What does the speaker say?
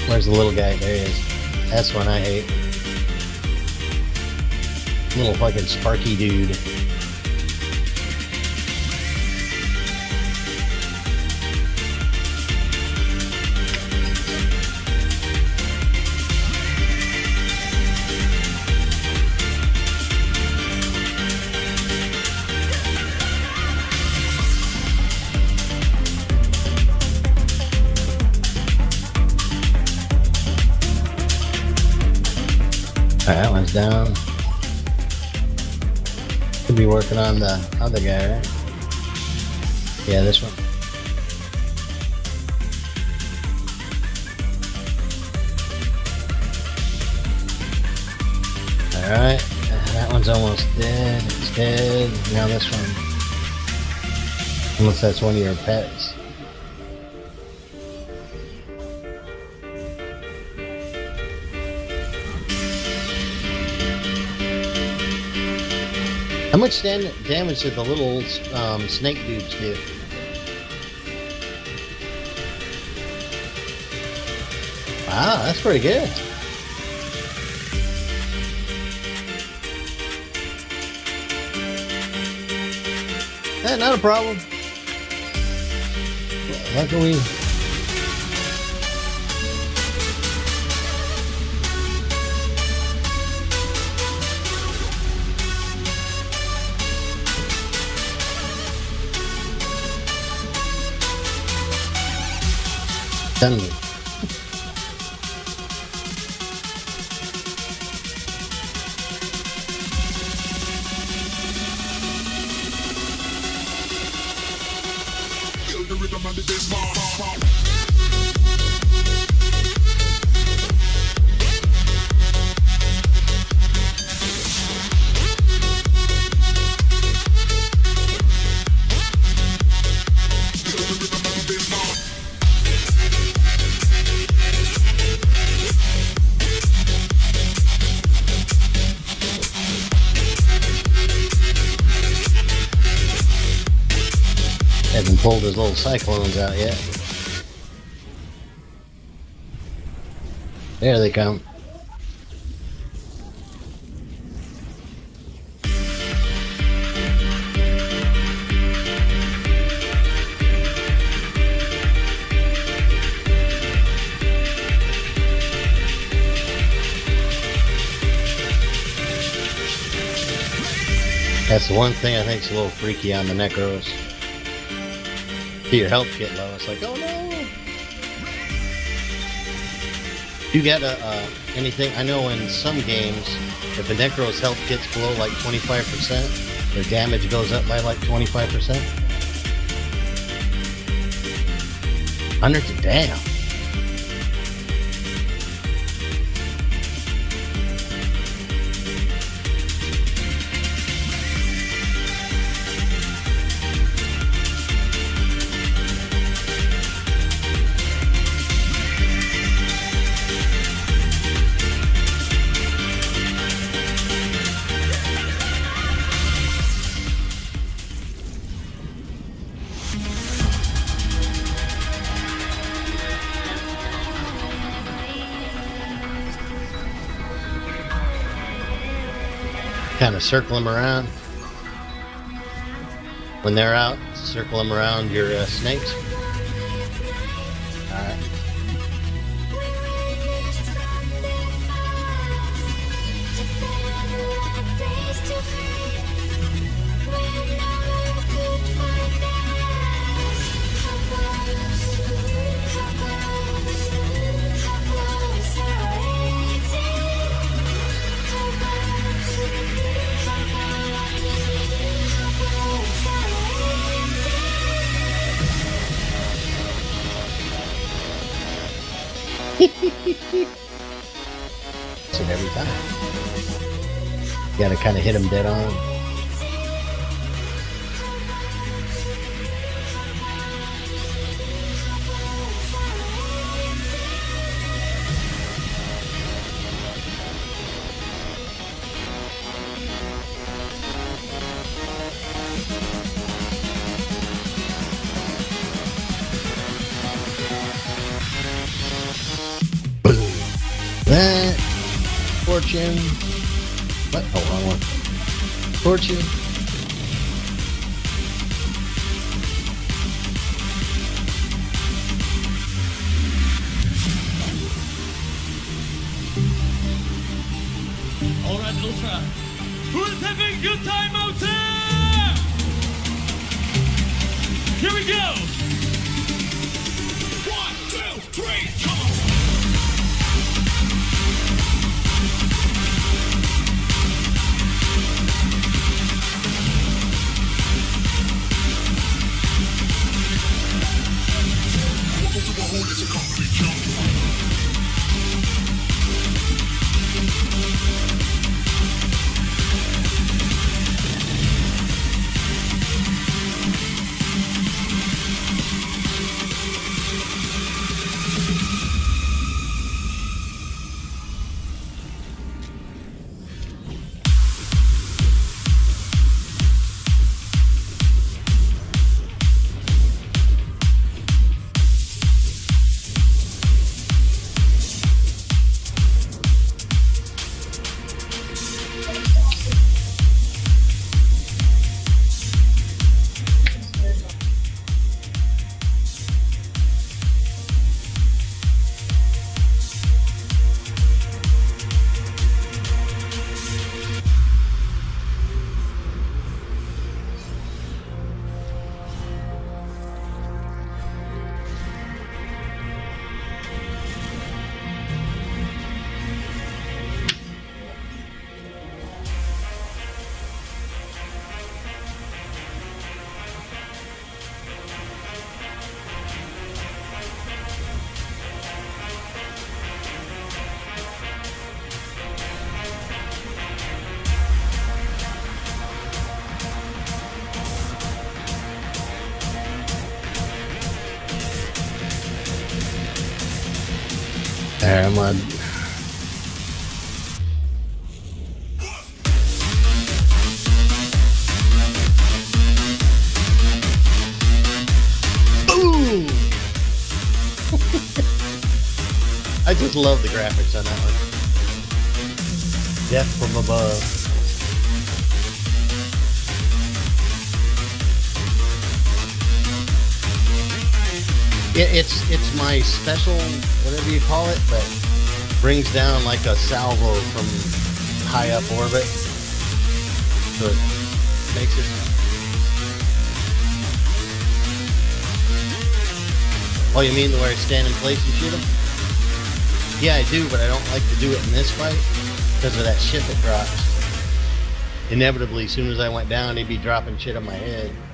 Where's the little guy? There he is. That's one I hate. Little fucking Sparky dude. Alright, that one's down. Could be working on the other guy, right? Yeah, this one. Alright, that one's almost dead. It's dead. Now this one. Unless that's one of your pets. How much damage did the little snake dudes do? Wow, that's pretty good. Not a problem. How can we... Done. Hasn't pulled his little cyclones out yet. There they come. That's the one thing I think is a little freaky on the Necros. See your health get low, it's like, oh no! You get anything? I know in some games, if a Necro's health gets below like 25%, their damage goes up by like 25%. 100 damn. Kind of circle them around. When they're out, circle them around your snakes. All right. It's it every time. You gotta kind of hit them dead on. Fortune. What? Oh, wrong one. Fortune. Alright, Ultra. Who's having a good time out there? Here we go! 1, 2, 3, come on! Welcome to my home, it's a complete jungle. There, I'm on. Boom! I just love the graphics on that one. Death from above. It's my special, whatever you call it, but brings down like a salvo from high up orbit. So it makes it. Oh, you mean where I stand in place and shoot them? Yeah, I do, but I don't like to do it in this fight because of that shit that drops. Inevitably, as soon as I went down, he'd be dropping shit on my head.